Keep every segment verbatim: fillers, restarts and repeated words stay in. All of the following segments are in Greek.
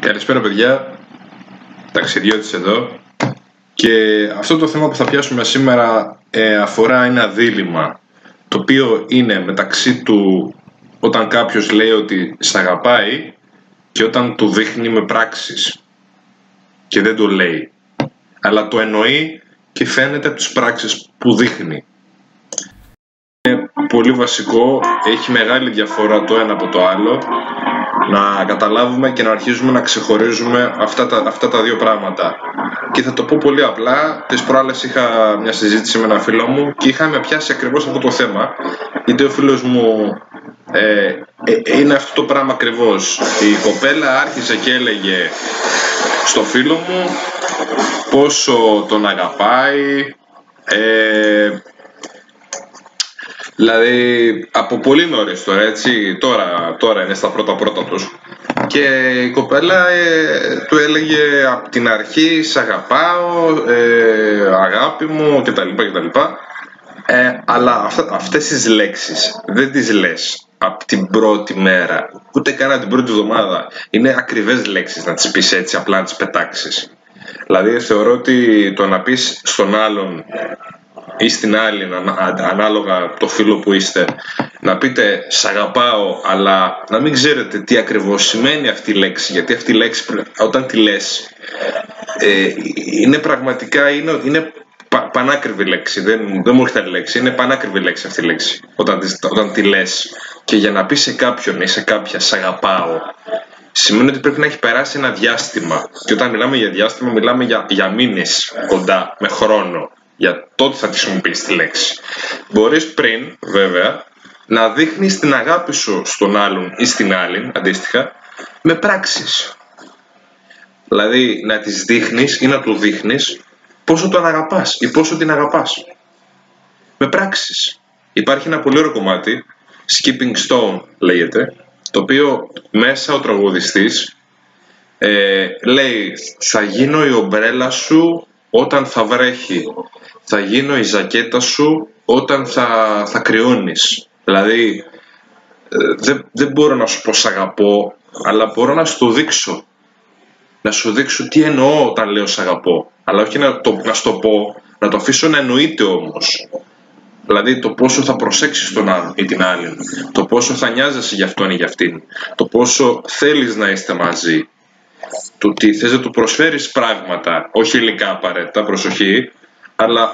Καλησπέρα παιδιά, ταξιδιώτης εδώ, και αυτό το θέμα που θα πιάσουμε σήμερα ε, αφορά ένα δίλημμα το οποίο είναι μεταξύ του όταν κάποιος λέει ότι σ' αγαπάει και όταν του δείχνει με πράξεις και δεν το λέει, αλλά το εννοεί και φαίνεται από τις πράξεις που δείχνει. Είναι πολύ βασικό, έχει μεγάλη διαφορά το ένα από το άλλο, να καταλάβουμε και να αρχίζουμε να ξεχωρίζουμε αυτά τα, αυτά τα δύο πράγματα. Και θα το πω πολύ απλά. Τις προάλλες είχα μια συζήτηση με έναν φίλο μου και είχαμε πιάσει ακριβώς αυτό το θέμα, γιατί ο φίλος μου ε, ε, είναι αυτό το πράγμα ακριβώς. Η κοπέλα άρχισε και έλεγε στο φίλο μου πόσο τον αγαπάει, ε, δηλαδή από πολύ νωρίς τώρα, έτσι, τώρα, τώρα είναι στα πρώτα πρώτα τους, και η κοπέλα ε, του έλεγε από την αρχή σ' αγαπάω, ε, αγάπη μου κτλ, κτλ. Ε, αλλά αυτά, αυτές τις λέξεις δεν τις λες από την πρώτη μέρα, ούτε καν από την πρώτη εβδομάδα. Είναι ακριβές λέξεις να τις πεις έτσι, απλά να τις πετάξεις. Δηλαδή θεωρώ ότι το να πεις στον άλλον ή στην άλλη, ανάλογα το φίλο που είστε, να πείτε σ' αγαπάω, αλλά να μην ξέρετε τι ακριβώς σημαίνει αυτή η λέξη, γιατί αυτή η λέξη όταν τη λες ε, είναι πραγματικά είναι, είναι πα, πανάκριβη λέξη, δεν, δεν μου έρχεται άλλη λέξη, είναι πανάκριβη λέξη αυτή η λέξη όταν, όταν τη λες. Και για να πεις σε κάποιον ή σε κάποια σ' αγαπάω, σημαίνει ότι πρέπει να έχει περάσει ένα διάστημα, και όταν μιλάμε για διάστημα μιλάμε για, για μήνες κοντά, με χρόνο, για τότε θα τη χρησιμοποιείς τη λέξη. Μπορείς πριν, βέβαια, να δείχνεις την αγάπη σου στον άλλον ή στην άλλη, αντίστοιχα, με πράξεις. Δηλαδή, να τις δείχνεις ή να του δείχνεις πόσο τον αγαπάς ή πόσο την αγαπάς. Με πράξεις. Υπάρχει ένα πολύ ωραίο κομμάτι, Skipping Stone λέγεται, το οποίο μέσα ο τραγουδιστής ε, λέει «Θα γίνω η ομπρέλα σου όταν θα βρέχει, θα γίνω η ζακέτα σου όταν θα, θα κρυώνεις». Δηλαδή δεν, δεν μπορώ να σου πω σ' αγαπώ, αλλά μπορώ να σου το δείξω, να σου δείξω τι εννοώ όταν λέω σ' αγαπώ, αλλά όχι να, το, να σου το πω, να το αφήσω να εννοείται όμως. Δηλαδή το πόσο θα προσέξεις τον άλλον ή την άλλη, το πόσο θα νοιάζεσαι για αυτόν ή για αυτήν, το πόσο θέλεις να είστε μαζί, το ότι θες να του προσφέρεις πράγματα, όχι υλικά απαραίτητα, προσοχή, αλλά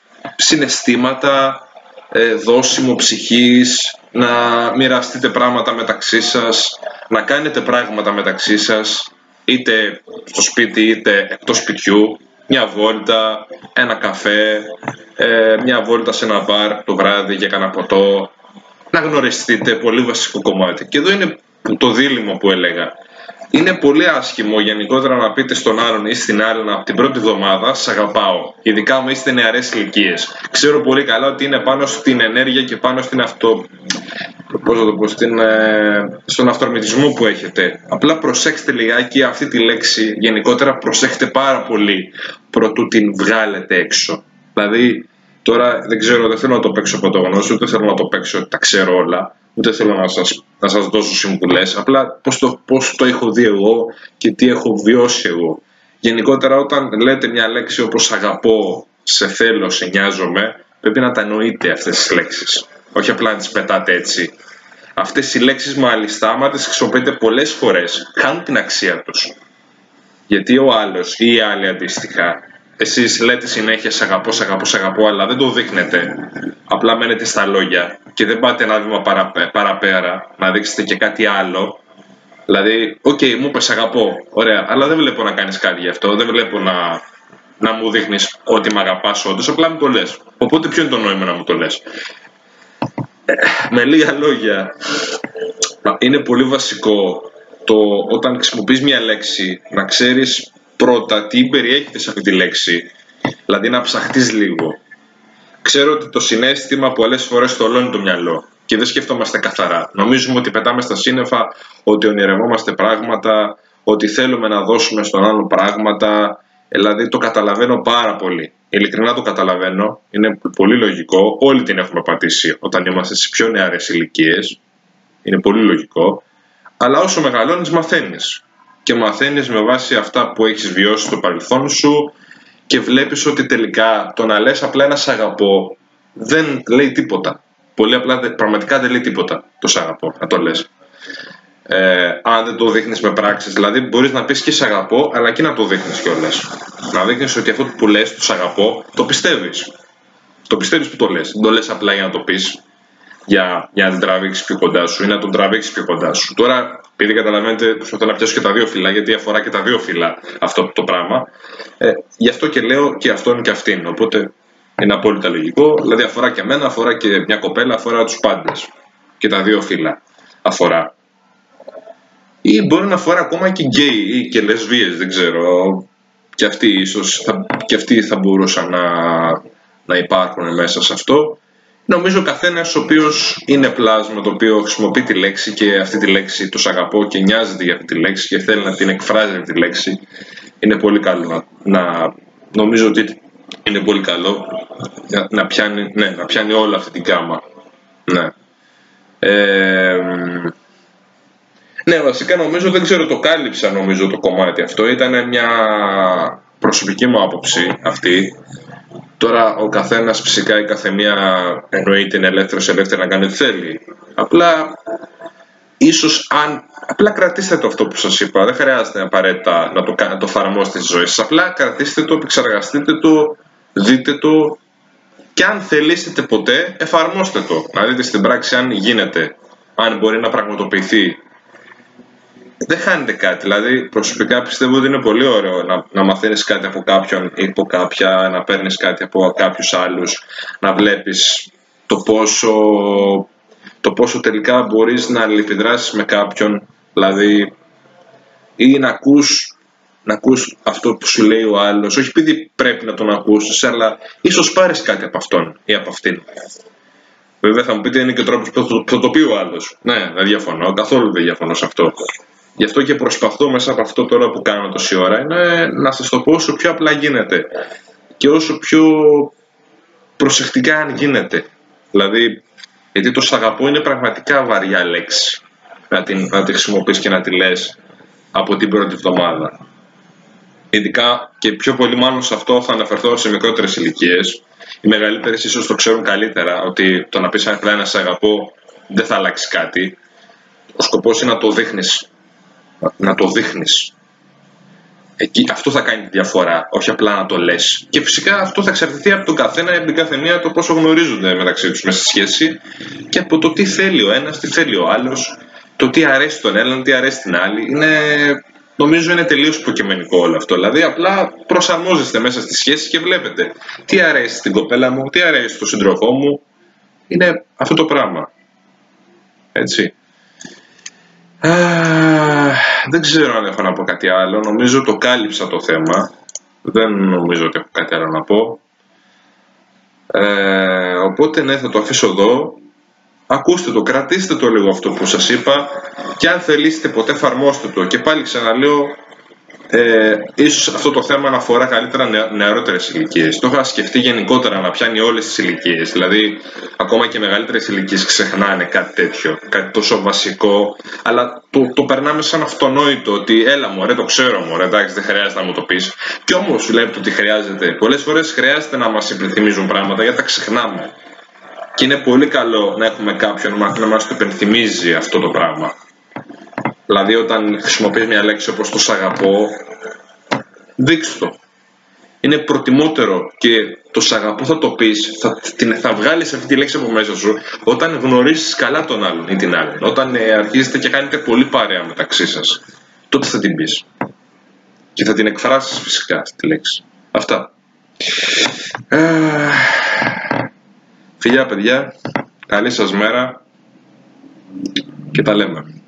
συναισθήματα, ε, δώσιμο ψυχής, να μοιραστείτε πράγματα μεταξύ σας, να κάνετε πράγματα μεταξύ σας, είτε στο σπίτι είτε εκτός σπιτιού, μια βόλτα, ένα καφέ, ε, μια βόλτα σε ένα μπαρ το βράδυ για κανένα ποτό, να γνωριστείτε, πολύ βασικό κομμάτι. Και εδώ είναι το δίλημμα που έλεγα. Είναι πολύ άσχημο γενικότερα να πείτε στον άλλον ή στην άλλη από την πρώτη εβδομάδα «Σ' αγαπάω», ειδικά μου είστε νεαρές ηλικίες. Ξέρω πολύ καλά ότι είναι πάνω στην ενέργεια και πάνω στην αυτο... πώς θα το πω, στην, ε... στον αυτορμητισμό που έχετε. Απλά προσέξτε λιγάκι αυτή τη λέξη, γενικότερα προσέχτε πάρα πολύ προτού την βγάλετε έξω. Δηλαδή, τώρα δεν ξέρω, δεν θέλω να το παίξω πρωτογνώση, ούτε θέλω να το παίξω ότι τα ξέρω όλα, ούτε θέλω να σας, να σας δώσω συμβουλές, απλά πώς το, πώς το έχω δει εγώ και τι έχω βιώσει εγώ. Γενικότερα όταν λέτε μια λέξη όπως αγαπώ, σε θέλω, σε νοιάζομαι, πρέπει να τα εννοείτε αυτές τις λέξεις, όχι απλά να τις πετάτε έτσι. Αυτές οι λέξεις μάλιστα, άμα τις χρησιμοποιείτε πολλές φορές, χάνουν την αξία τους. Γιατί ο άλλος ή η άλλη αντίστοιχα, εσείς λέτε συνέχεια «σ' αγαπώ, σ' αγαπώ, σ' αγαπώ», αλλά δεν το δείχνετε. Απλά μένετε στα λόγια και δεν πάτε ένα βήμα παραπέ, παραπέρα, να δείξετε και κάτι άλλο. Δηλαδή, οκ, okay, μου είπες «σ' αγαπώ», ωραία, αλλά δεν βλέπω να κάνεις κάτι γι' αυτό, δεν βλέπω να, να μου δείχνεις ότι με αγαπάς όντως, απλά μου το λες. Οπότε ποιο είναι το νόημα να μου το λες? Ε, με λίγα λόγια, είναι πολύ βασικό το όταν χρησιμοποιείς μια λέξη να ξέρεις πρώτα τι περιέχεται σε αυτή τη λέξη, δηλαδή να ψαχτείς λίγο. Ξέρω ότι το συναίσθημα πολλές φορές θολώνει το μυαλό και δεν σκεφτόμαστε καθαρά. Νομίζουμε ότι πετάμε στα σύννεφα, ότι ονειρευόμαστε πράγματα, ότι θέλουμε να δώσουμε στον άλλον πράγματα. Δηλαδή το καταλαβαίνω πάρα πολύ. Ειλικρινά το καταλαβαίνω. Είναι πολύ λογικό. Όλοι την έχουμε πατήσει όταν είμαστε στις πιο νεαρές ηλικίες. Είναι πολύ λογικό. Αλλά όσο μεγαλώνεις μαθαίνεις. και μαθαίνεις με βάση αυτά που έχεις βιώσει στο παρελθόν σου και βλέπεις ότι τελικά το να λες απλά ένα σ' αγαπώ δεν λέει τίποτα. Πολύ απλά πραγματικά δεν λέει τίποτα το σ' αγαπώ, να το λες. Ε, αν δεν το δείχνεις με πράξεις, δηλαδή μπορείς να πεις και σ' αγαπώ, αλλά και να το δείχνεις κιόλας. Να δείχνεις ότι αυτό που λες, το σ' αγαπώ, το πιστεύεις. Το πιστεύεις που το λες. Δεν το λες απλά για να το πεις, για, για να την τραβήξεις πιο κοντά σου ή να τον τραβήξεις πιο κοντά σου. Τώρα, επειδή καταλαβαίνετε, προσπαθώ να πιάσω και τα δύο φύλλα, γιατί αφορά και τα δύο φύλλα αυτό το πράγμα. Ε, γι' αυτό και λέω και αυτόν και αυτήν. Οπότε είναι απόλυτα λογικό. Δηλαδή, αφορά και εμένα, αφορά και μια κοπέλα, αφορά τους πάντες. Και τα δύο φύλλα αφορά. Ή μπορεί να αφορά ακόμα και γκέι ή και λεσβίες, δεν ξέρω. Και αυτοί ίσως θα, και αυτοί θα μπορούσαν να, να υπάρχουν μέσα σε αυτό. Νομίζω ο καθένας ο οποίος είναι πλάσμα, το οποίο χρησιμοποιεί τη λέξη και αυτή τη λέξη το σ' αγαπώ και νοιάζεται για αυτή τη λέξη και θέλει να την εκφράζει αυτή τη λέξη, είναι πολύ καλό. Να, νομίζω ότι είναι πολύ καλό να, να, πιάνει, ναι, να πιάνει όλη αυτή την γάμα. Ναι. Ε, ναι, βασικά νομίζω, δεν ξέρω, το κάλυψα νομίζω το κομμάτι αυτό. Ήταν μια προσωπική μου άποψη αυτή. Τώρα ο καθένας φυσικά η καθεμία εννοείται είναι ελεύθερος ελεύθερα να κάνει ό,τι θέλει. Απλά ίσως αν... Απλά κρατήστε το αυτό που σας είπα. Δεν χρειάζεται απαραίτητα να το, να το εφαρμόσετε στη ζωή σας. Απλά κρατήστε το, επεξεργαστείτε το, δείτε το και αν θελήσετε ποτέ εφαρμόστε το. Να δείτε στην πράξη αν γίνεται, αν μπορεί να πραγματοποιηθεί. Δεν χάνετε κάτι, δηλαδή προσωπικά πιστεύω ότι είναι πολύ ωραίο να, να μαθαίνεις κάτι από κάποιον ή από κάποια, να παίρνεις κάτι από κάποιους άλλους, να βλέπεις το πόσο, το πόσο τελικά μπορείς να αλληλεπιδράσεις με κάποιον, δηλαδή ή να ακούς, να ακούς αυτό που σου λέει ο άλλος, όχι επειδή πρέπει να τον ακούσεις, αλλά ίσως πάρεις κάτι από αυτόν ή από αυτήν. Βέβαια θα μου πείτε είναι και ο τρόπος που θα το πει ο άλλος. Ναι, δεν διαφωνώ, καθόλου δεν διαφωνώ σε αυτό. Γι' αυτό και προσπαθώ μέσα από αυτό τώρα που κάνω τόση ώρα είναι να σας το πω όσο πιο απλά γίνεται και όσο πιο προσεκτικά αν γίνεται. Δηλαδή, γιατί το σ' αγαπώ είναι πραγματικά βαριά λέξη να, την, να τη χρησιμοποιείς και να τη λες από την πρώτη εβδομάδα. Ειδικά και πιο πολύ μάλλον σε αυτό θα αναφερθώ σε μικρότερες ηλικίες. Οι μεγαλύτερες ίσως το ξέρουν καλύτερα ότι το να πεις απλά ένα σ' αγαπώ δεν θα αλλάξει κάτι. Ο σκοπός είναι να το δείχνεις. Να το δείχνεις. Εκεί, αυτό θα κάνει τη διαφορά, όχι απλά να το λες. Και φυσικά αυτό θα εξαρτηθεί από τον καθένα ή από την καθεμία το πόσο γνωρίζονται μεταξύ τους μέσα στη σχέση και από το τι θέλει ο ένας, τι θέλει ο άλλος, το τι αρέσει τον έναν, τι αρέσει την άλλη. Είναι, νομίζω είναι τελείως υποκειμενικό όλο αυτό. Δηλαδή απλά προσαρμόζεστε μέσα στη σχέση και βλέπετε τι αρέσει στην κοπέλα μου, τι αρέσει στον σύντροφό μου. Είναι αυτό το πράγμα. Έτσι. Uh, δεν ξέρω αν έχω να πω κάτι άλλο. Νομίζω το κάλυψα το θέμα. Δεν νομίζω ότι έχω κάτι άλλο να πω. uh, Οπότε ναι, θα το αφήσω εδώ. Ακούστε το, κρατήστε το λίγο αυτό που σας είπα και αν θελήσετε ποτέ εφαρμόστε το. Και πάλι ξαναλέω, ε, ίσως αυτό το θέμα αναφορά καλύτερα νεα, νεαρότερες ηλικίες. Το είχα σκεφτεί γενικότερα να πιάνει όλες τις ηλικίες. Δηλαδή, ακόμα και μεγαλύτερες ηλικίες ξεχνάνε κάτι τέτοιο, κάτι τόσο βασικό. Αλλά το, το περνάμε σαν αυτονόητο ότι έλα μωρέ, το ξέρω μωρέ, εντάξει, δεν χρειάζεται να μου το πεις. Κι όμως βλέπετε ότι χρειάζεται. Πολλές φορές χρειάζεται να μας υπενθυμίζουν πράγματα γιατί τα ξεχνάμε. Και είναι πολύ καλό να έχουμε κάποιον να μας το υπενθυμίζει αυτό το πράγμα. Δηλαδή όταν χρησιμοποιείς μια λέξη όπως το σ' αγαπώ, δείξου το. Είναι προτιμότερο και το σ' αγαπώ θα το πεις, θα, την, θα βγάλεις αυτή τη λέξη από μέσα σου όταν γνωρίζεις καλά τον άλλον ή την άλλη. Όταν ε, αρχίζετε και κάνετε πολύ παρέα μεταξύ σας, τότε θα την πεις. Και θα την εκφράσεις φυσικά αυτή τη λέξη. Αυτά. Ε, φιλιά παιδιά, καλή σας μέρα και τα λέμε.